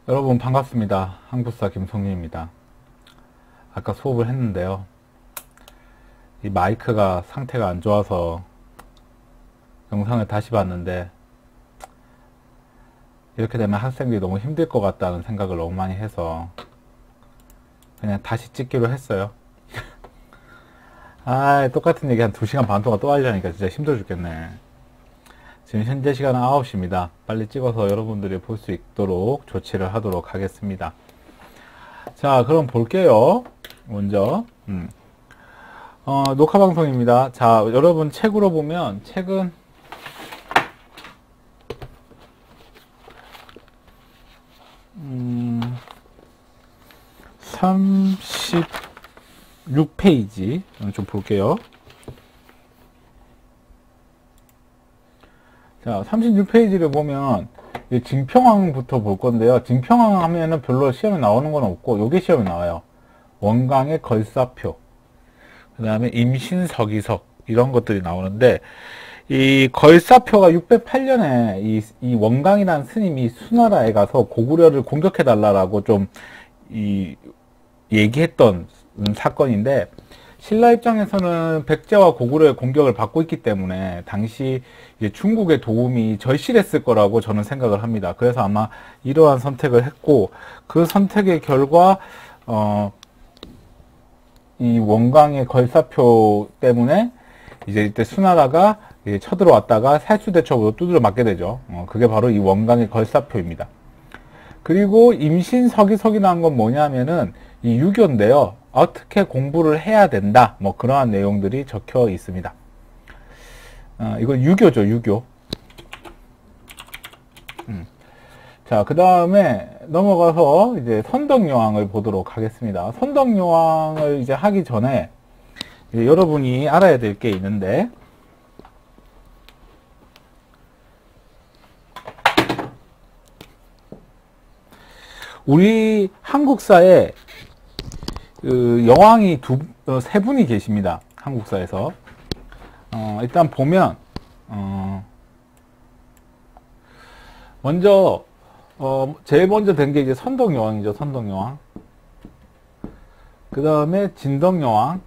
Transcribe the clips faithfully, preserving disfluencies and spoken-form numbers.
여러분 반갑습니다. 한국사 김성윤입니다. 아까 수업을 했는데요. 이 마이크가 상태가 안 좋아서 영상을 다시 봤는데 이렇게 되면 학생들이 너무 힘들 것 같다는 생각을 너무 많이 해서 그냥 다시 찍기로 했어요. 아, 똑같은 얘기 한 두 시간 반 동안 또 하려니까 진짜 힘들어 죽겠네. 지금 현재 시간은 아홉 시입니다. 빨리 찍어서 여러분들이 볼 수 있도록 조치를 하도록 하겠습니다. 자, 그럼 볼게요. 먼저 음. 어, 녹화 방송입니다. 자, 여러분 책으로 보면 책은 음, 삼십육 페이지 좀 볼게요. 자, 삼십육 페이지를 보면 증평왕부터 볼 건데요. 증평왕 하면은 별로 시험에 나오는 건 없고 요게 시험에 나와요. 원강의 걸사표, 그 다음에 임신서기석 이런 것들이 나오는데 이 걸사표가 육백팔 년에 이, 이 원강이라는 스님이 수나라에 가서 고구려를 공격해 달라라고 좀 이 얘기했던 사건인데, 신라 입장에서는 백제와 고구려의 공격을 받고 있기 때문에 당시 이제 중국의 도움이 절실했을 거라고 저는 생각을 합니다. 그래서 아마 이러한 선택을 했고, 그 선택의 결과 어, 이 원강의 걸사표 때문에 이제 이때 수나라가 이제 쳐들어왔다가 살수대첩으로 두드려 맞게 되죠. 어, 그게 바로 이 원강의 걸사표입니다. 그리고 임신서기석이라는 건 뭐냐면은 이 유교인데요. 어떻게 공부를 해야 된다, 뭐 그러한 내용들이 적혀 있습니다. 어, 이건 유교죠, 유교. 음. 자, 그 다음에 넘어가서 이제 선덕여왕을 보도록 하겠습니다. 선덕여왕을 이제 하기 전에 이제 여러분이 알아야 될 게 있는데, 우리 한국사에 그 여왕이 두, 어, 세 분이 계십니다. 한국사에서. 어, 일단 보면, 어, 먼저, 어, 제일 먼저 된 게 이제 선덕여왕이죠. 선덕여왕. 그 다음에 진덕여왕.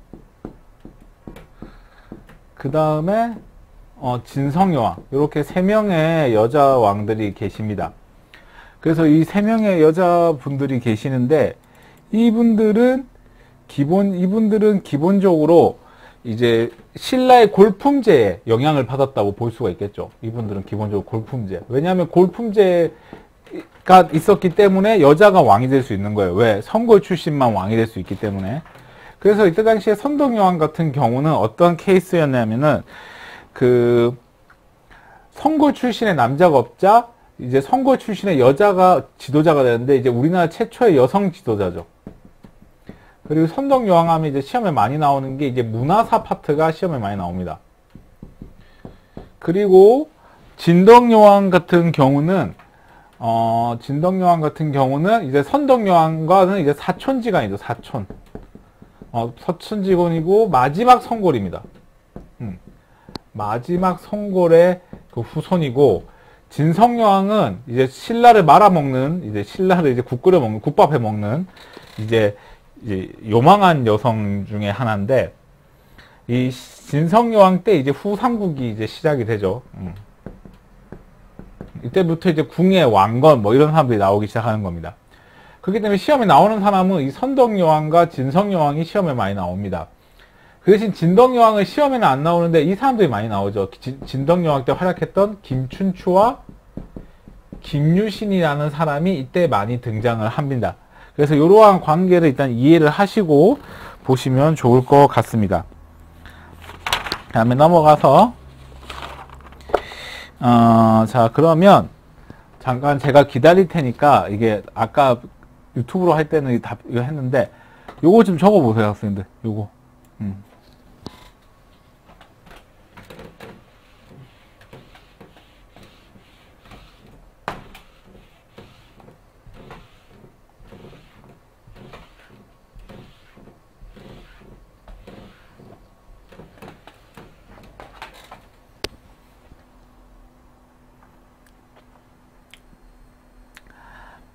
그 다음에, 어, 진성여왕. 이렇게 세 명의 여자 왕들이 계십니다. 그래서 이 세 명의 여자분들이 계시는데, 이분들은 기본, 이분들은 기본적으로 이제 신라의 골품제에 영향을 받았다고 볼 수가 있겠죠. 이분들은 기본적으로 골품제. 왜냐하면 골품제가 있었기 때문에 여자가 왕이 될 수 있는 거예요. 왜? 성골 출신만 왕이 될 수 있기 때문에. 그래서 이때 당시에 선덕여왕 같은 경우는 어떤 케이스였냐면은, 그, 성골 출신의 남자가 없자, 이제 성골 출신의 여자가 지도자가 되는데, 이제 우리나라 최초의 여성 지도자죠. 그리고 선덕여왕 하면 이제 시험에 많이 나오는 게 이제 문화사 파트가 시험에 많이 나옵니다. 그리고 진덕여왕 같은 경우는, 어, 진덕여왕 같은 경우는 이제 선덕여왕과는 이제 사촌지간이죠, 사촌. 어, 사촌지간이고 마지막 성골입니다. 음. 마지막 성골의 그 후손이고, 진성여왕은 이제 신라를 말아먹는, 이제 신라를 이제 국 끓여 먹는, 국밥 해 먹는, 이제, 이제 요망한 여성 중에 하나인데, 이 진성여왕 때 이제 후삼국이 이제 시작이 되죠. 음. 이때부터 이제 궁의 왕건, 뭐 이런 사람들이 나오기 시작하는 겁니다. 그렇기 때문에 시험에 나오는 사람은 이 선덕여왕과 진성여왕이 시험에 많이 나옵니다. 그 대신 진덕여왕은 시험에는 안 나오는데 이 사람들이 많이 나오죠. 진, 진덕여왕 때 활약했던 김춘추와 김유신이라는 사람이 이때 많이 등장을 합니다. 그래서 이러한 관계를 일단 이해를 하시고 보시면 좋을 것 같습니다. 다음에 넘어가서 어, 자, 그러면 잠깐 제가 기다릴 테니까, 이게 아까 유튜브로 할 때는 다 이거 했는데 요거 좀 적어 보세요, 학생들. 요거. 음.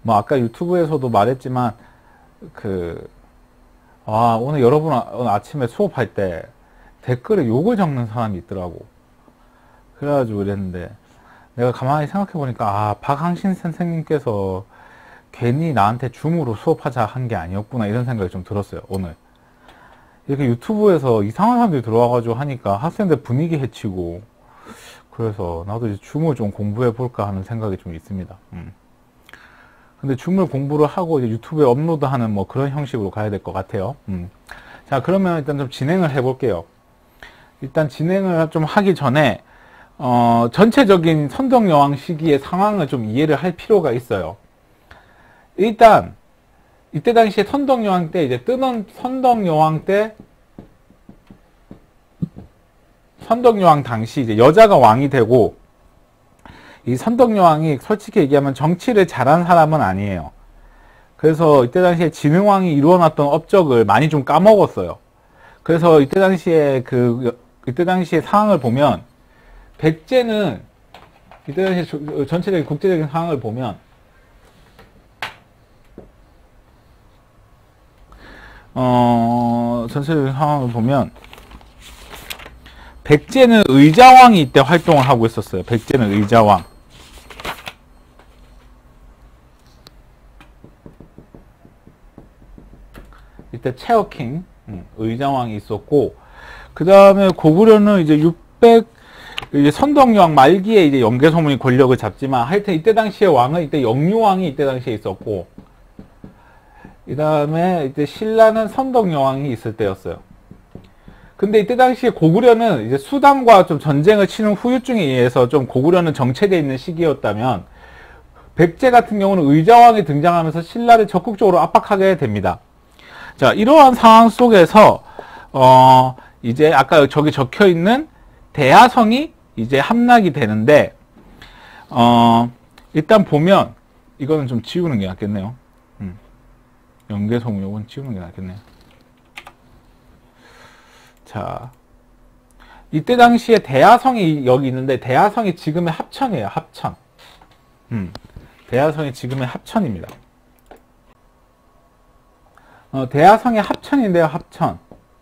뭐 아까 유튜브에서도 말했지만 그 아, 오늘 여러분 오늘 아침에 수업할 때 댓글에 욕을 적는 사람이 있더라고. 그래가지고 그랬는데 내가 가만히 생각해 보니까 아, 박항신 선생님께서 괜히 나한테 줌으로 수업하자 한 게 아니었구나 이런 생각이 좀 들었어요. 오늘 이렇게 유튜브에서 이상한 사람들이 들어와가지고 하니까 학생들 분위기 해치고, 그래서 나도 이제 줌을 좀 공부해 볼까 하는 생각이 좀 있습니다. 음. 근데 줌을 공부를 하고 이제 유튜브에 업로드하는 뭐 그런 형식으로 가야 될 것 같아요. 음. 자, 그러면 일단 좀 진행을 해 볼게요. 일단 진행을 좀 하기 전에 어, 전체적인 선덕여왕 시기의 상황을 좀 이해를 할 필요가 있어요. 일단 이때 당시에 선덕여왕 때 이제 뜨는 선덕여왕 때 선덕여왕 당시 이제 여자가 왕이 되고, 이 선덕여왕이 솔직히 얘기하면 정치를 잘한 사람은 아니에요. 그래서 이때 당시에 진흥왕이 이루어놨던 업적을 많이 좀 까먹었어요. 그래서 이때 당시에 그 이때 당시의 상황을 보면 백제는 이때 당시 전체적인 국제적인 상황을 보면 어 전체적인 상황을 보면 백제는 의자왕이 이때 활동을 하고 있었어요. 백제는 의자왕. 이때 체어킹, 의자왕이 있었고, 그 다음에 고구려는 이제 육백, 이제 선덕여왕 말기에 이제 영계소문이 권력을 잡지만, 하여튼 이때 당시의 왕은 이때 영유왕이 이때 당시에 있었고, 그 다음에 이때 신라는 선덕여왕이 있을 때였어요. 근데 이때 당시에 고구려는 이제 수단과 좀 전쟁을 치는 후유증에 의해서 좀 고구려는 정체되어 있는 시기였다면, 백제 같은 경우는 의자왕이 등장하면서 신라를 적극적으로 압박하게 됩니다. 자, 이러한 상황 속에서 어 이제 아까 저기 적혀 있는 대하성이 이제 함락이 되는데, 어 일단 보면 이거는 좀 지우는 게 낫겠네요. 음. 영계소문 요건 지우는 게 낫겠네요. 자, 이때 당시에 대하성이 여기 있는데, 대하성이 지금의 합천이에요. 합천. 음. 대하성이 지금의 합천입니다. 어, 대하성의 합천인데요. 합천.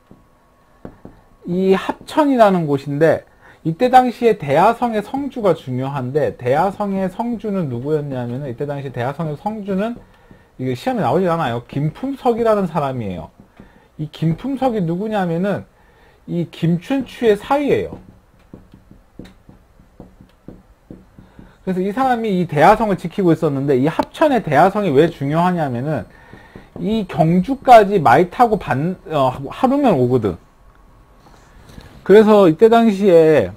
이 합천이라는 곳인데, 이때 당시에 대하성의 성주가 중요한데, 대하성의 성주는 누구였냐면은, 이때 당시 대하성의 성주는 이게 시험에 나오지 않아요. 김품석이라는 사람이에요. 이 김품석이 누구냐면은 이 김춘추의 사위예요. 그래서 이 사람이 이 대하성을 지키고 있었는데, 이 합천의 대하성이 왜 중요하냐면은 이 경주까지 말 타고 반, 어, 하루면 오거든. 그래서 이때 당시에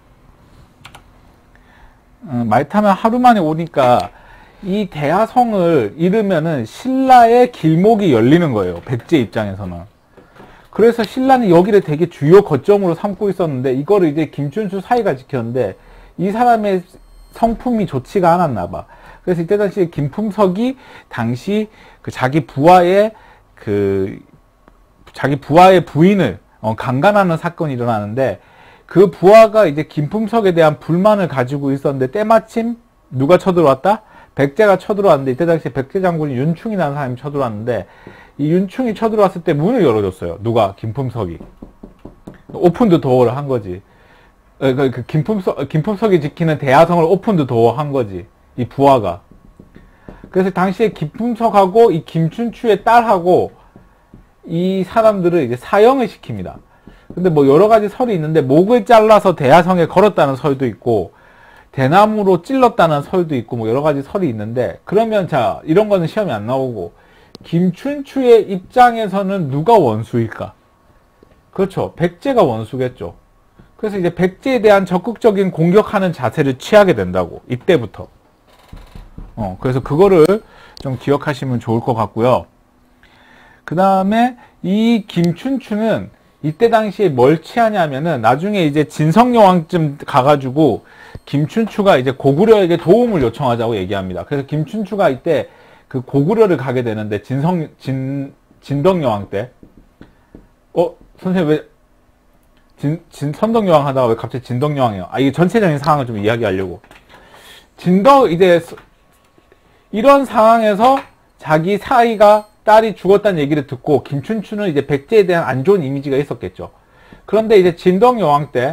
어, 말 타면 하루 만에 오니까 이 대하성을 잃으면은 신라의 길목이 열리는 거예요. 백제 입장에서는. 그래서 신라는 여기를 되게 주요 거점으로 삼고 있었는데, 이거를 이제 김춘추 사이가 지켰는데, 이 사람의 성품이 좋지가 않았나 봐. 그래서 이때 당시에 김품석이 당시 그 자기 부하의 그 자기 부하의 부인을 어, 강간하는 사건이 일어나는데, 그 부하가 이제 김품석에 대한 불만을 가지고 있었는데, 때마침 누가 쳐들어왔다? 백제가 쳐들어왔는데, 이때 당시에 백제 장군이 윤충이라는 사람이 쳐들어왔는데, 이 윤충이 쳐들어왔을 때 문을 열어줬어요. 누가? 김품석이. 오픈 더 도어를 한 거지. 그, 그 김품석, 김품석이 지키는 대하성을 오픈 더 도어 한 거지. 이 부하가. 그래서 당시에 김품석하고 이 김춘추의 딸하고 이 사람들을 이제 사형을 시킵니다. 근데 뭐 여러 가지 설이 있는데, 목을 잘라서 대하성에 걸었다는 설도 있고, 대나무로 찔렀다는 설도 있고, 뭐 여러 가지 설이 있는데, 그러면 자, 이런 거는 시험에 안 나오고, 김춘추의 입장에서는 누가 원수일까? 그렇죠. 백제가 원수겠죠. 그래서 이제 백제에 대한 적극적인 공격하는 자세를 취하게 된다고. 이때부터. 어, 그래서 그거를 좀 기억하시면 좋을 것 같고요. 그 다음에 이 김춘추는 이때 당시에 뭘 취하냐면은, 나중에 이제 진성여왕쯤 가가지고 김춘추가 이제 고구려에게 도움을 요청하자고 얘기합니다. 그래서 김춘추가 이때 그 고구려를 가게 되는데, 진성, 진, 진덕여왕 때. 어, 선생님 왜, 진, 진, 선덕여왕 하다가 왜 갑자기 진덕여왕이에요? 아, 이게 전체적인 상황을 좀 이야기하려고. 진덕, 이제, 이런 상황에서 자기 사이가 딸이 죽었다는 얘기를 듣고 김춘추는 이제 백제에 대한 안 좋은 이미지가 있었겠죠. 그런데 이제 진덕여왕 때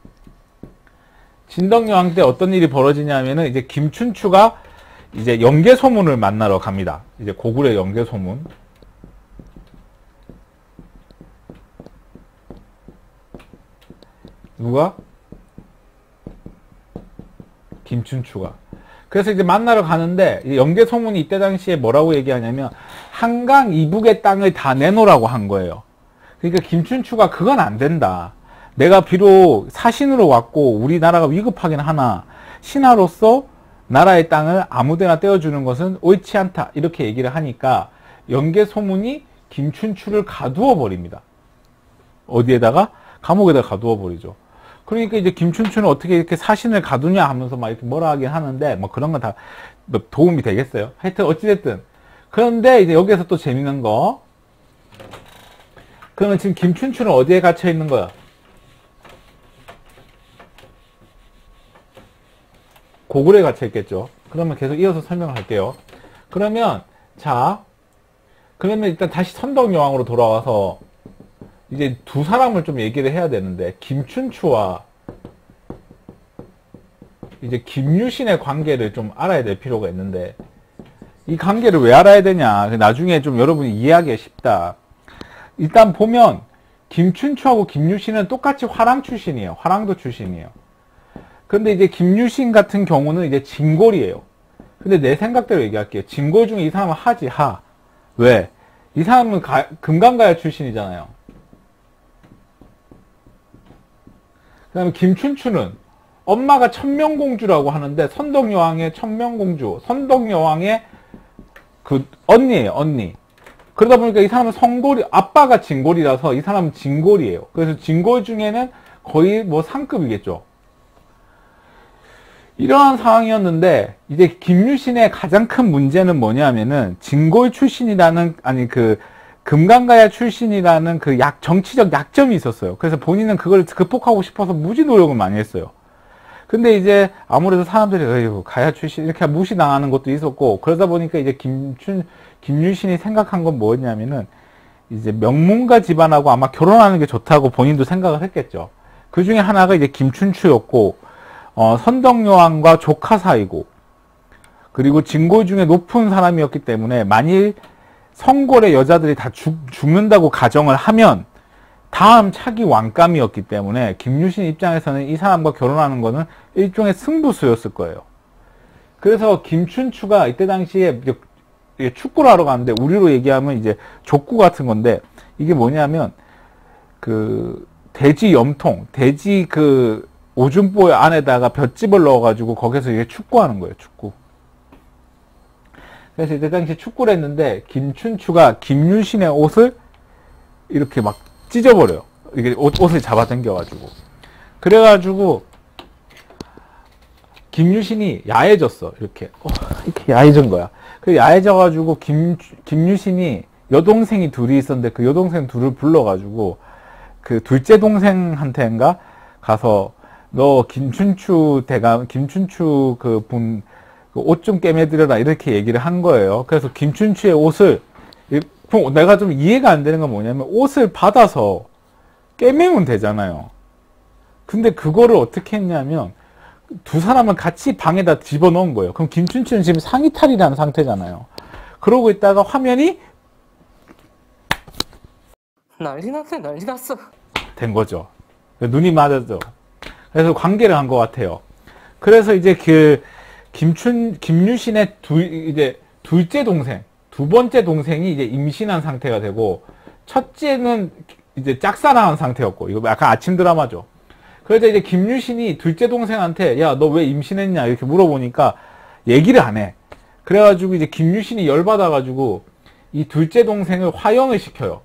진덕여왕 때 어떤 일이 벌어지냐면은 이제 김춘추가 이제 영계소문을 만나러 갑니다. 이제 고구려 영계소문. 누가? 김춘추가. 그래서 이제 만나러 가는데 영계소문이 이때 당시에 뭐라고 얘기하냐면 한강 이북의 땅을 다 내놓으라고 한 거예요. 그러니까 김춘추가 그건 안 된다. 내가 비록 사신으로 왔고 우리나라가 위급하긴 하나 신하로서 나라의 땅을 아무데나 떼어주는 것은 옳지 않다. 이렇게 얘기를 하니까 영계소문이 김춘추를 가두어 버립니다. 어디에다가? 감옥에다 가두어 버리죠. 그러니까 이제 김춘추는 어떻게 이렇게 사신을 가두냐 하면서 막 이렇게 뭐라 하긴 하는데 뭐 그런 건 다 도움이 되겠어요. 하여튼 어찌됐든. 그런데 이제 여기에서 또 재밌는 거. 그러면 지금 김춘추는 어디에 갇혀 있는 거야? 고구려에 갇혀 있겠죠. 그러면 계속 이어서 설명을 할게요. 그러면 자 그러면 일단 다시 선덕여왕으로 돌아와서 이제 두 사람을 좀 얘기를 해야 되는데 김춘추와 이제 김유신의 관계를 좀 알아야 될 필요가 있는데 이 관계를 왜 알아야 되냐 나중에 좀 여러분이 이해하기가 쉽다. 일단 보면 김춘추하고 김유신은 똑같이 화랑 출신이에요. 화랑도 출신이에요. 근데 이제 김유신 같은 경우는 이제 진골이에요. 근데 내 생각대로 얘기할게요. 진골 중에 이 사람은 하지 하. 왜? 이 사람은 가, 금강가야 출신이잖아요. 그 다음에 김춘추는 엄마가 천명공주라고 하는데 선덕여왕의 천명공주, 선덕여왕의 그 언니예요, 언니. 그러다 보니까 이 사람은 성골이, 아빠가 진골이라서 이 사람은 진골이에요. 그래서 진골 중에는 거의 뭐 상급이겠죠. 이러한 상황이었는데 이제 김유신의 가장 큰 문제는 뭐냐면은 진골 출신이라는 아니 그 금강가야 출신이라는 그 약, 정치적 약점이 있었어요. 그래서 본인은 그걸 극복하고 싶어서 무지 노력을 많이 했어요. 근데 이제 아무래도 사람들이, 어휴, 가야 출신, 이렇게 무시당하는 것도 있었고, 그러다 보니까 이제 김춘, 김유신이 생각한 건 뭐였냐면은, 이제 명문가 집안하고 아마 결혼하는 게 좋다고 본인도 생각을 했겠죠. 그 중에 하나가 이제 김춘추였고, 어, 선덕여왕과 조카 사이고, 그리고 진골 중에 높은 사람이었기 때문에 만일 성골의 여자들이 다 죽, 죽는다고 가정을 하면 다음 차기 왕감이었기 때문에 김유신 입장에서는 이 사람과 결혼하는 거는 일종의 승부수였을 거예요. 그래서 김춘추가 이때 당시에 축구를 하러 갔는데 우리로 얘기하면 이제 족구 같은 건데 이게 뭐냐면 그 돼지 염통, 돼지 그 오줌보 안에다가 볏짚을 넣어가지고 거기서 이게 축구하는 거예요, 축구. 그래서 이때 당시 축구를 했는데 김춘추가 김유신의 옷을 이렇게 막 찢어버려요. 이게 옷, 옷을 잡아당겨가지고. 그래가지고 김유신이 야해졌어. 이렇게 어, 이렇게 야해진 거야. 그 야해져가지고 김 김유신이 여동생이 둘이 있었는데 그 여동생 둘을 불러가지고 그 둘째 동생한테인가 가서 너 김춘추 대감 김춘추 그 분 옷 좀 꿰매드려라 이렇게 얘기를 한 거예요. 그래서 김춘추의 옷을 내가 좀 이해가 안 되는 건 뭐냐면 옷을 받아서 꿰매면 되잖아요. 근데 그거를 어떻게 했냐면 두 사람을 같이 방에다 집어넣은 거예요. 그럼 김춘추는 지금 상의탈이라는 상태잖아요. 그러고 있다가 화면이 난리 났어, 난리 났어. 된 거죠. 눈이 맞았죠. 그래서 관계를 한 것 같아요. 그래서 이제 그 김춘 김유신의 두 이제 둘째 동생, 두 번째 동생이 이제 임신한 상태가 되고 첫째는 이제 짝사랑한 상태였고 이거 약간 아침 드라마죠. 그래서 이제 김유신이 둘째 동생한테 야, 너 왜 임신했냐 이렇게 물어보니까 얘기를 안 해. 그래가지고 이제 김유신이 열받아가지고 이 둘째 동생을 화형을 시켜요.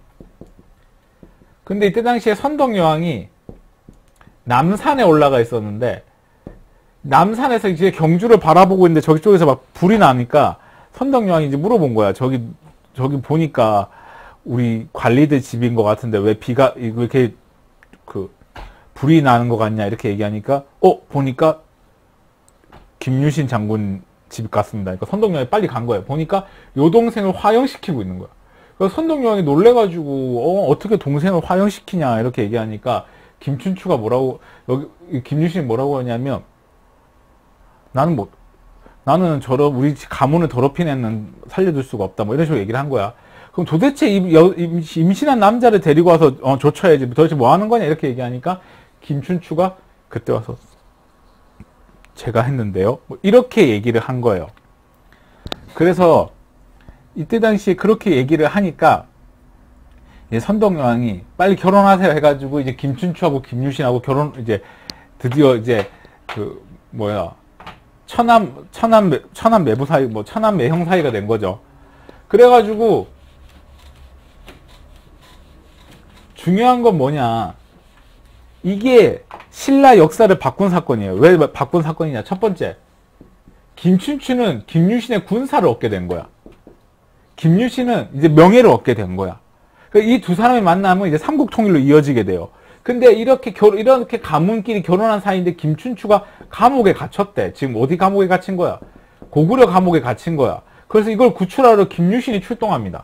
근데 이때 당시에 선덕여왕이 남산에 올라가 있었는데 남산에서 이제 경주를 바라보고 있는데 저기 쪽에서 막 불이 나니까 선덕여왕이 이제 물어본 거야. 저기 저기 보니까 우리 관리들 집인 것 같은데 왜 비가 이렇게 그 불이 나는 것 같냐 이렇게 얘기하니까 어 보니까 김유신 장군 집 갔습니다. 그러니까 선덕여왕이 빨리 간 거예요. 보니까 요 동생을 화형시키고 있는 거야. 그래서 선덕여왕이 놀래가지고 어, 어떻게 동생을 화형시키냐 이렇게 얘기하니까 김춘추가 뭐라고 여기 김유신이 뭐라고 하냐면 나는 뭐 나는 저런 우리 가문을 더럽힌 애는 살려둘 수가 없다 뭐 이런 식으로 얘기를 한 거야. 그럼 도대체 이, 여, 임신한 남자를 데리고 와서 어, 조쳐야지 도대체 뭐 하는 거냐 이렇게 얘기하니까 김춘추가 그때 와서 제가 했는데요 뭐 이렇게 얘기를 한 거예요. 그래서 이때 당시에 그렇게 얘기를 하니까 이제 선덕여왕이 빨리 결혼하세요 해가지고 이제 김춘추하고 김유신하고 결혼 이제 드디어 이제 그 뭐야 처남 처남 처남 매부 사이 뭐 처남 매형 사이가 된 거죠. 그래가지고 중요한 건 뭐냐 이게 신라 역사를 바꾼 사건이에요. 왜 바꾼 사건이냐? 첫 번째 김춘추는 김유신의 군사를 얻게 된 거야. 김유신은 이제 명예를 얻게 된 거야. 이 두 사람이 만나면 이제 삼국 통일로 이어지게 돼요. 근데 이렇게 결 이렇게 가문끼리 결혼한 사이인데 김춘추가 감옥에 갇혔대. 지금 어디 감옥에 갇힌 거야? 고구려 감옥에 갇힌 거야. 그래서 이걸 구출하러 김유신이 출동합니다.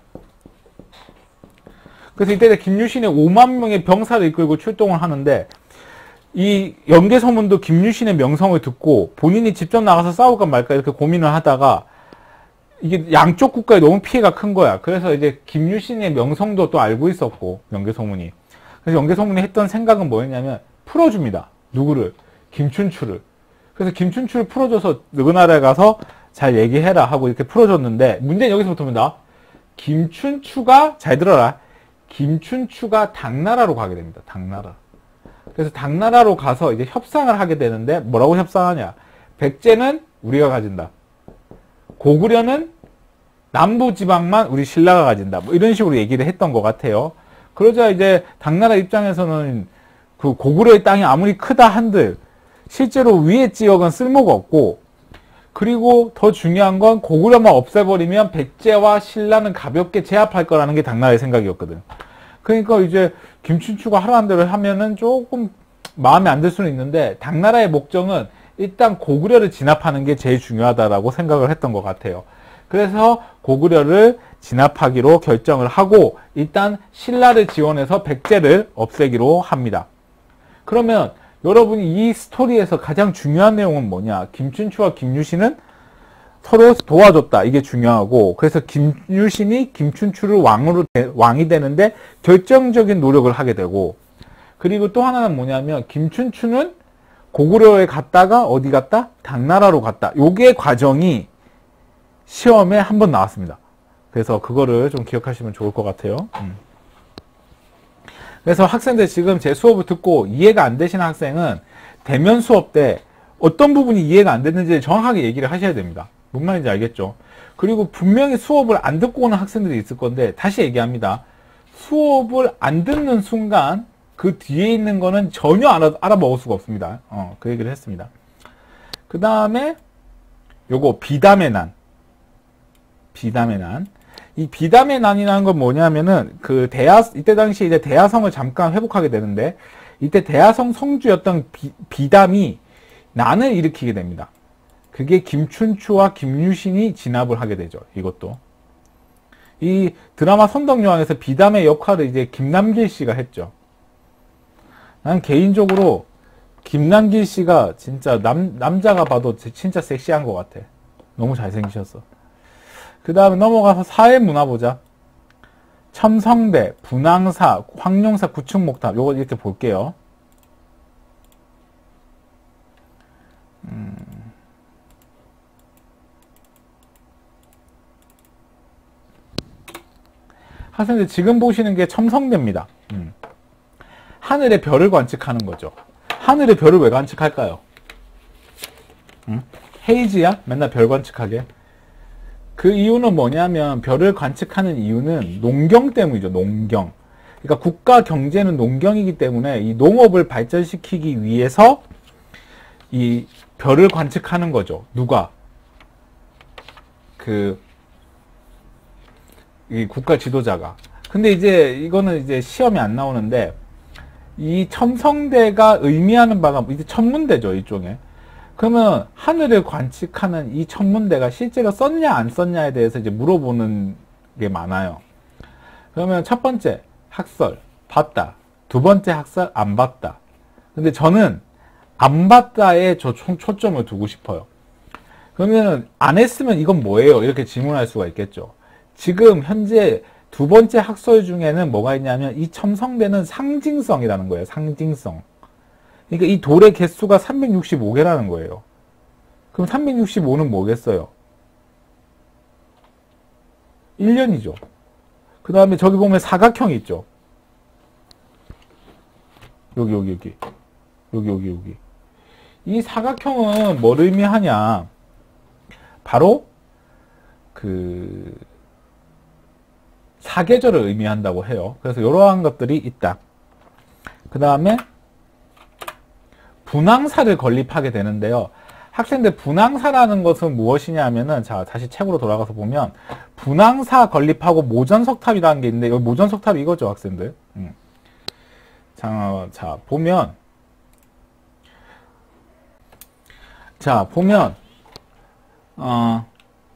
그래서 이때 김유신이 오만 명의 병사를 이끌고 출동을 하는데 이 연개서문도 김유신의 명성을 듣고 본인이 직접 나가서 싸울까 말까 이렇게 고민을 하다가 이게 양쪽 국가에 너무 피해가 큰 거야. 그래서 이제 김유신의 명성도 또 알고 있었고 연개서문이. 그래서 연개서문이 했던 생각은 뭐였냐면 풀어줍니다. 누구를? 김춘추를. 그래서 김춘추를 풀어줘서 그 나라에 가서 잘 얘기해라 하고 이렇게 풀어줬는데 문제는 여기서부터입니다. 김춘추가 잘 들어라. 김춘추가 당나라로 가게 됩니다. 당나라. 그래서 당나라로 가서 이제 협상을 하게 되는데 뭐라고 협상하냐? 백제는 우리가 가진다. 고구려는 남부지방만 우리 신라가 가진다. 뭐 이런 식으로 얘기를 했던 것 같아요. 그러자 이제 당나라 입장에서는 그 고구려의 땅이 아무리 크다 한들 실제로 위의 지역은 쓸모가 없고 그리고 더 중요한 건 고구려만 없애버리면 백제와 신라는 가볍게 제압할 거라는 게 당나라의 생각이었거든. 그러니까 이제 김춘추가 하라는 대로 하면은 조금 마음에 안 들 수는 있는데 당나라의 목적은 일단 고구려를 진압하는 게 제일 중요하다라고 생각을 했던 것 같아요. 그래서 고구려를 진압하기로 결정을 하고 일단 신라를 지원해서 백제를 없애기로 합니다. 그러면 여러분이 이 스토리에서 가장 중요한 내용은 뭐냐? 김춘추와 김유신은 서로 도와줬다. 이게 중요하고 그래서 김유신이 김춘추를 왕으로 왕이 되는데 결정적인 노력을 하게 되고 그리고 또 하나는 뭐냐면 김춘추는 고구려에 갔다가 어디 갔다? 당나라로 갔다. 요게 과정이 시험에 한 번 나왔습니다. 그래서 그거를 좀 기억하시면 좋을 것 같아요. 음. 그래서 학생들 지금 제 수업을 듣고 이해가 안 되시는 학생은 대면 수업 때 어떤 부분이 이해가 안 됐는지 정확하게 얘기를 하셔야 됩니다. 뭔 말인지 알겠죠? 그리고 분명히 수업을 안 듣고 오는 학생들이 있을 건데 다시 얘기합니다. 수업을 안 듣는 순간 그 뒤에 있는 거는 전혀 알아, 알아먹을 수가 없습니다. 어, 그 얘기를 했습니다. 그 다음에 요거 비담의 난. 비담의 난. 이 비담의 난이라는 건 뭐냐면은 그 대하, 이때 당시 이제 대하성을 잠깐 회복하게 되는데 이때 대하성 성주였던 비, 비담이 난을 일으키게 됩니다. 그게 김춘추와 김유신이 진압을 하게 되죠. 이것도. 이 드라마 선덕여왕에서 비담의 역할을 이제 김남길 씨가 했죠. 난 개인적으로 김남길 씨가 진짜 남, 남자가 봐도 진짜 섹시한 것 같아. 너무 잘생기셨어. 그 다음에 넘어가서 사회문화 보자. 첨성대, 분황사, 황룡사, 구축목탑 요거 이렇게 볼게요. 음. 학생들 지금 보시는 게 첨성대입니다. 음. 하늘의 별을 관측하는 거죠. 하늘의 별을 왜 관측할까요? 음? 헤이지야? 맨날 별 관측하게. 그 이유는 뭐냐면 별을 관측하는 이유는 농경 때문이죠. 농경. 그러니까 국가 경제는 농경이기 때문에 이 농업을 발전시키기 위해서 이 별을 관측하는 거죠. 누가? 그 이 국가 지도자가. 근데 이제 이거는 이제 시험이 안 나오는데 이 첨성대가 의미하는 바가 이제 천문대죠. 일종의. 그러면 하늘을 관측하는 이 천문대가 실제로 썼냐 안 썼냐에 대해서 이제 물어보는 게 많아요. 그러면 첫 번째 학설 봤다. 두 번째 학설 안 봤다. 근데 저는 안 봤다에 저 초, 초점을 두고 싶어요. 그러면 안 했으면 이건 뭐예요? 이렇게 질문할 수가 있겠죠. 지금 현재 두 번째 학설 중에는 뭐가 있냐면 이 첨성대는 상징성이라는 거예요. 상징성. 그러니까 이 돌의 개수가 삼백육십오 개라는 거예요. 그럼 삼백육십오는 뭐겠어요? 일 년이죠. 그 다음에 저기 보면 사각형이 있죠. 여기 여기 여기 여기 여기 여기 이 사각형은 뭘 의미하냐? 바로 그 사계절을 의미한다고 해요. 그래서 이러한 것들이 있다. 그 다음에 분황사를 건립하게 되는데요. 학생들 분황사라는 것은 무엇이냐 하면은, 자, 다시 책으로 돌아가서 보면, 분황사 건립하고 모전석탑이라는 게 있는데, 여기 모전석탑이 이거죠, 학생들. 음. 자, 자, 보면, 자, 보면, 어,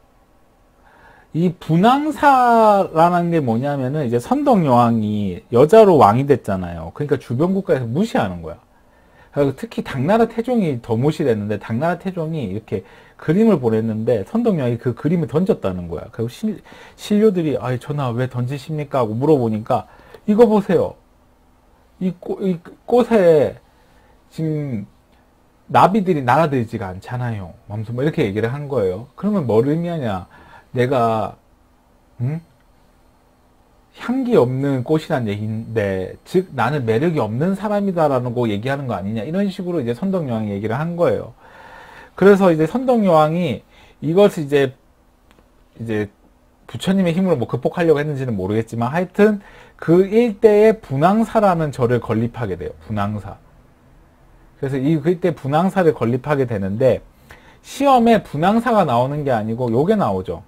이 분황사라는 게 뭐냐면은, 이제 선덕여왕이 여자로 왕이 됐잖아요. 그러니까 주변 국가에서 무시하는 거야. 특히 당나라 태종이 더 무시됐는데, 당나라 태종이 이렇게 그림을 보냈는데 선덕여왕이 그 그림을 던졌다는 거야. 그리고 신, 신료들이 아이 전하 왜 던지십니까? 하고 물어보니까 이거 보세요. 이, 꽃, 이 꽃에 지금 나비들이 날아들지가 않잖아요. 맘수 뭐 이렇게 얘기를 한 거예요. 그러면 뭘 의미하냐? 내가 응? 향기 없는 꽃이란 얘기인데, 즉 나는 매력이 없는 사람이다라는 거 얘기하는 거 아니냐, 이런 식으로 이제 선덕여왕이 얘기를 한 거예요. 그래서 이제 선덕여왕이 이것을 이제 이제 부처님의 힘으로 뭐 극복하려고 했는지는 모르겠지만, 하여튼 그 일대에 분황사라는 절을 건립하게 돼요. 분황사. 그래서 이 그때 분황사를 건립하게 되는데, 시험에 분황사가 나오는 게 아니고 요게 나오죠.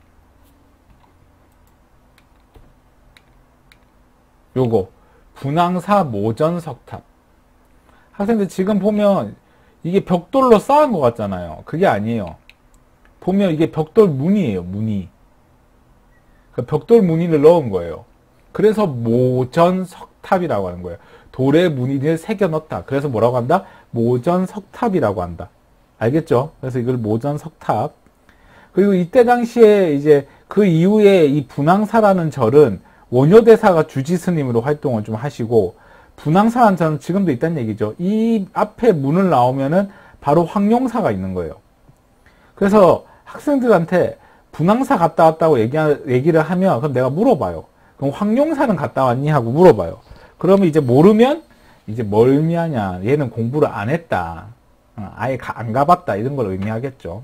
요거 분황사 모전석탑. 학생들 지금 보면 이게 벽돌로 쌓은 것 같잖아요. 그게 아니에요. 보면 이게 벽돌 무늬예요. 무늬. 벽돌 무늬를 넣은 거예요. 그래서 모전석탑이라고 하는 거예요. 돌에 무늬를 새겨 넣었다. 그래서 뭐라고 한다? 모전석탑이라고 한다. 알겠죠? 그래서 이걸 모전석탑. 그리고 이때 당시에 이제 그 이후에 이 분황사라는 절은 원효대사가 주지스님으로 활동을 좀 하시고, 분황사라는 절은 지금도 있다는 얘기죠. 이 앞에 문을 나오면은 바로 황룡사가 있는 거예요. 그래서 학생들한테 분황사 갔다 왔다고 얘기, 얘기를 하면, 그럼 내가 물어봐요. 그럼 황룡사는 갔다 왔니? 하고 물어봐요. 그러면 이제 모르면 이제 뭘 의미하냐? 얘는 공부를 안 했다. 아예 가, 안 가봤다. 이런 걸 의미하겠죠.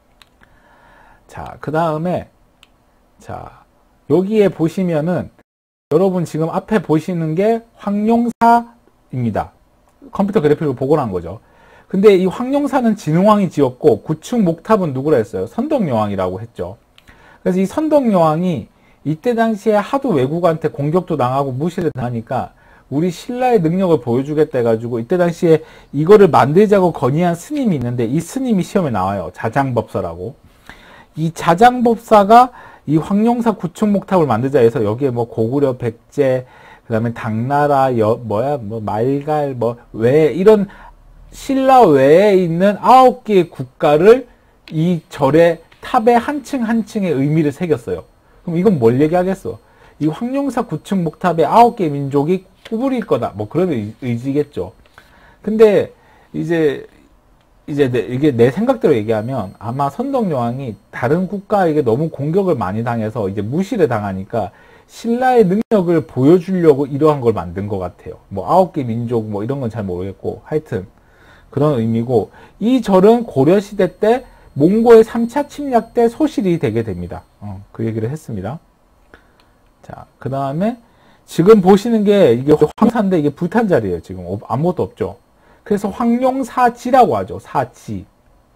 자, 그 다음에, 자, 여기에 보시면은, 여러분 지금 앞에 보시는 게 황룡사입니다. 컴퓨터 그래픽으로 복원한 거죠. 근데 이 황룡사는 진흥왕이 지었고, 구축 목탑은 누구라 했어요? 선덕여왕이라고 했죠. 그래서 이 선덕여왕이 이때 당시에 하도 외국한테 공격도 당하고 무시를 당하니까 우리 신라의 능력을 보여주겠다 해가지고, 이때 당시에 이거를 만들자고 건의한 스님이 있는데, 이 스님이 시험에 나와요. 자장법사라고. 이 자장법사가 이 황룡사 구축목탑을 만들자 해서 여기에 뭐 고구려 백제, 그 다음에 당나라, 여, 뭐야, 뭐 말갈, 뭐, 외, 이런 신라 외에 있는 아홉 개의 국가를 이 절의 탑에 한 층 한 층의 의미를 새겼어요. 그럼 이건 뭘 얘기하겠어? 이 황룡사 구축목탑에 아홉 개의 민족이 구부릴 거다. 뭐 그런 의지겠죠. 근데 이제 이제 내, 이게 내 생각대로 얘기하면 아마 선덕여왕이 다른 국가에게 너무 공격을 많이 당해서 이제 무시를 당하니까 신라의 능력을 보여주려고 이러한 걸 만든 것 같아요. 뭐 아홉 개 민족 뭐 이런 건 잘 모르겠고, 하여튼 그런 의미고, 이 절은 고려시대 때 몽고의 삼 차 침략 때 소실이 되게 됩니다. 어, 그 얘기를 했습니다. 자, 그 다음에 지금 보시는 게 이게 황사인데 이게 불탄 자리예요. 지금 아무것도 없죠. 그래서 황룡사지라고 하죠. 사지.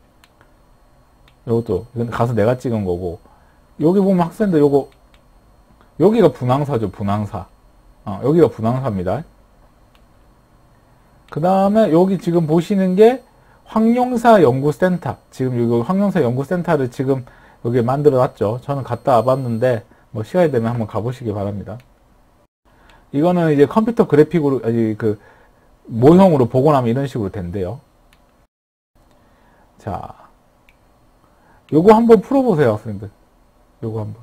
요것도 이건 가서 내가 찍은 거고, 여기 보면 학생들 요거 여기가 분황사죠. 분황사. 어, 여기가 분황사입니다. 그 다음에 여기 지금 보시는 게 황룡사 연구센터, 지금 이거 황룡사 연구센터를 지금 여기 만들어 놨죠. 저는 갔다 와봤는데 뭐 시간이 되면 한번 가보시기 바랍니다. 이거는 이제 컴퓨터 그래픽으로, 아니 그 모형으로 보고 나면 이런 식으로 된대요. 자, 요거 한번 풀어보세요, 학생들. 요거 한번.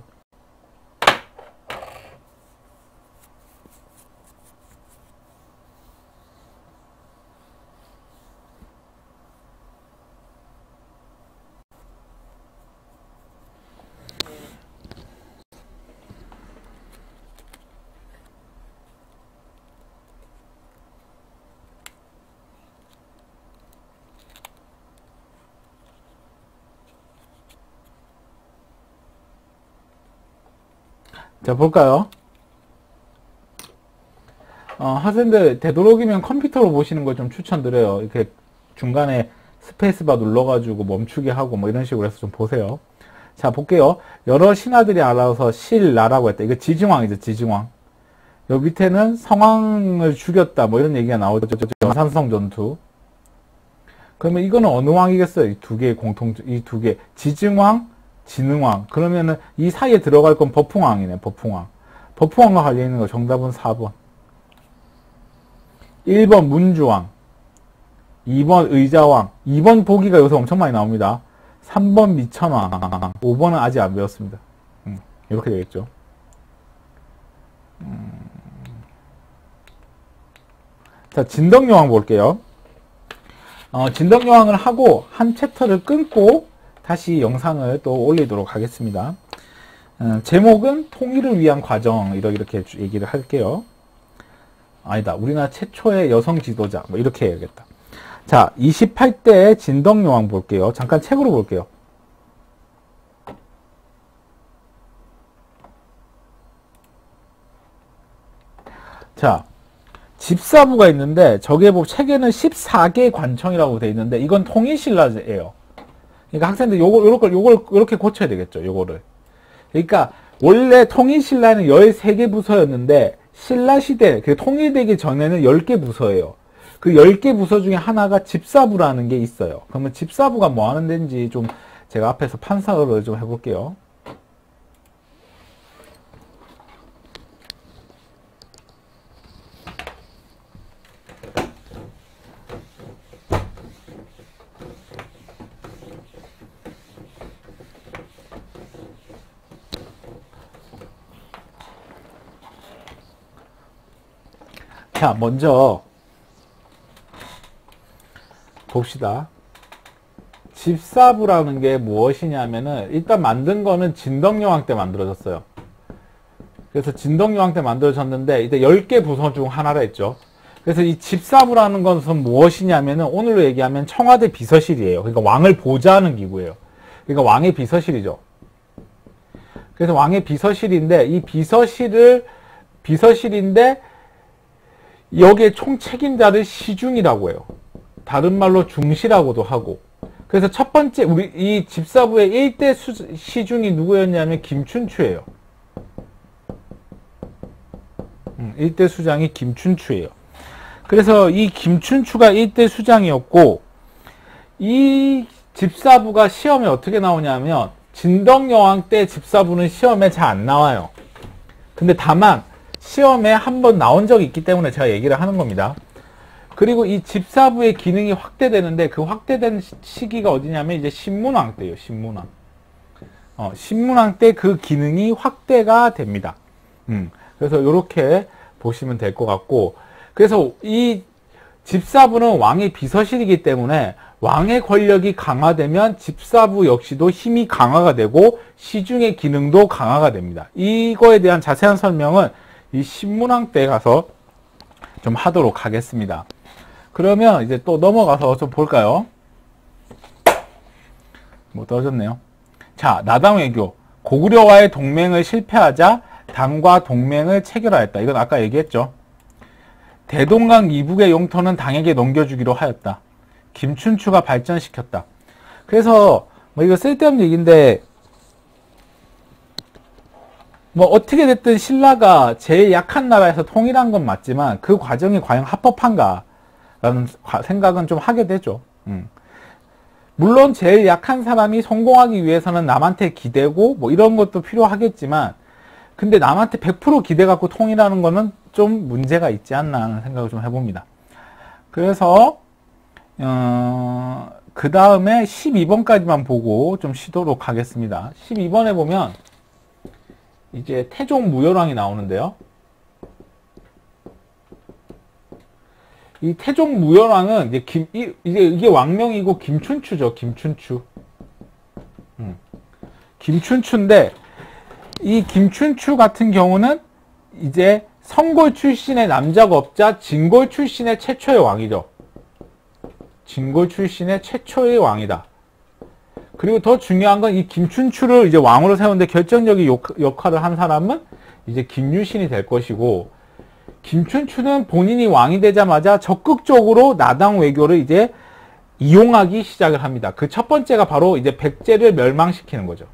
자, 볼까요? 어, 학생들 되도록이면 컴퓨터로 보시는 걸 좀 추천드려요. 이렇게 중간에 스페이스바 눌러가지고 멈추게 하고 뭐 이런 식으로 해서 좀 보세요. 자, 볼게요. 여러 신하들이 알아서 신라라고 했다. 이거 지증왕이죠, 지증왕. 여기 밑에는 성왕을 죽였다, 뭐 이런 얘기가 나오죠. 연산성 전투. 그러면 이거는 어느 왕이겠어요? 이 두 개의 공통, 이 두 개. 지증왕, 진흥왕. 그러면은 이 사이에 들어갈 건 버풍왕이네, 버풍왕. 버풍왕과 관련있는 거 정답은 사 번. 일 번 문주왕. 이 번 의자왕. 이 번 보기가 요새 엄청 많이 나옵니다. 삼 번 미천왕. 오 번은 아직 안 배웠습니다. 음, 이렇게 되겠죠. 음. 자, 진덕여왕 볼게요. 어, 진덕여왕을 하고 한 챕터를 끊고 다시 영상을 또 올리도록 하겠습니다. 어, 제목은 통일을 위한 과정, 이렇게, 이렇게 얘기를 할게요. 아니다, 우리나라 최초의 여성 지도자, 뭐 이렇게 해야겠다. 자, 이십팔 대 진덕여왕 볼게요. 잠깐 책으로 볼게요. 자, 집사부가 있는데 저게 뭐 책에는 십사 개 관청이라고 돼 있는데 이건 통일신라예요. 그러니까 학생들 요거 요걸 요걸 이렇게 고쳐야 되겠죠. 요거를. 그러니까 원래 통일신라는 열세 개 부서였는데 신라시대 그 통일되기 전에는 열 개 부서예요. 그 열 개 부서 중에 하나가 집사부라는 게 있어요. 그러면 집사부가 뭐 하는 데인지 좀 제가 앞에서 판사를 좀 해볼게요. 자, 먼저 봅시다. 집사부라는 게 무엇이냐면은 일단 만든 거는 진덕여왕 때 만들어졌어요. 그래서 진덕여왕 때 만들어졌는데 이때 열 개 부서 중 하나라 했죠. 그래서 이 집사부라는 것은 무엇이냐면은 오늘로 얘기하면 청와대 비서실이에요. 그러니까 왕을 보좌하는 기구예요. 그러니까 왕의 비서실이죠. 그래서 왕의 비서실인데 이 비서실을 비서실인데 여기에 총책임자를 시중이라고 해요. 다른 말로 중시라고도 하고. 그래서 첫 번째 우리 이 집사부의 일 대 시중이 누구였냐면 김춘추예요. 음, 일 대 수장이 김춘추예요. 그래서 이 김춘추가 일 대 수장이었고 이 집사부가 시험에 어떻게 나오냐면 진덕여왕 때 집사부는 시험에 잘 안 나와요. 근데 다만 시험에 한 번 나온 적이 있기 때문에 제가 얘기를 하는 겁니다. 그리고 이 집사부의 기능이 확대되는데 그 확대된 시기가 어디냐면 이제 신문왕 때예요. 신문왕. 어, 신문왕 때 그 기능이 확대가 됩니다. 음, 그래서 이렇게 보시면 될 것 같고, 그래서 이 집사부는 왕의 비서실이기 때문에 왕의 권력이 강화되면 집사부 역시도 힘이 강화가 되고 시중의 기능도 강화가 됩니다. 이거에 대한 자세한 설명은 이 신문왕 때 가서 좀 하도록 하겠습니다. 그러면 이제 또 넘어가서 좀 볼까요? 뭐 떨어졌네요. 자, 나당외교. 고구려와의 동맹을 실패하자 당과 동맹을 체결하였다. 이건 아까 얘기했죠. 대동강 이북의 영토는 당에게 넘겨주기로 하였다. 김춘추가 발전시켰다. 그래서 뭐 이거 쓸데없는 얘기인데 뭐 어떻게 됐든 신라가 제일 약한 나라에서 통일한 건 맞지만 그 과정이 과연 합법한가 라는 생각은 좀 하게 되죠. 음. 물론 제일 약한 사람이 성공하기 위해서는 남한테 기대고 뭐 이런 것도 필요하겠지만, 근데 남한테 백 퍼센트 기대 갖고 통일하는 거는 좀 문제가 있지 않나 하는 생각을 좀 해봅니다. 그래서 어, 그 다음에 십이 번까지만 보고 좀 쉬도록 하겠습니다. 십이 번에 보면 이제 태종 무열왕이 나오는데요. 이 태종 무열왕은 이제 김, 이, 이제 이게 왕명이고 김춘추죠. 김춘추. 음. 김춘추인데, 이 김춘추 같은 경우는 이제 성골 출신의 남자가 없자 진골 출신의 최초의 왕이죠. 진골 출신의 최초의 왕이다. 그리고 더 중요한 건 이 김춘추를 이제 왕으로 세우는데 결정적인 역, 역할을 한 사람은 이제 김유신이 될 것이고, 김춘추는 본인이 왕이 되자마자 적극적으로 나당 외교를 이제 이용하기 시작을 합니다. 그 첫 번째가 바로 이제 백제를 멸망시키는 거죠.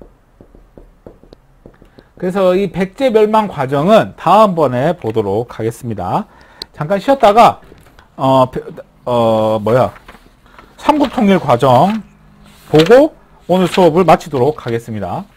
그래서 이 백제 멸망 과정은 다음번에 보도록 하겠습니다. 잠깐 쉬었다가 어, 어 뭐야 삼국통일 과정 보고 오늘 수업을 마치도록 하겠습니다.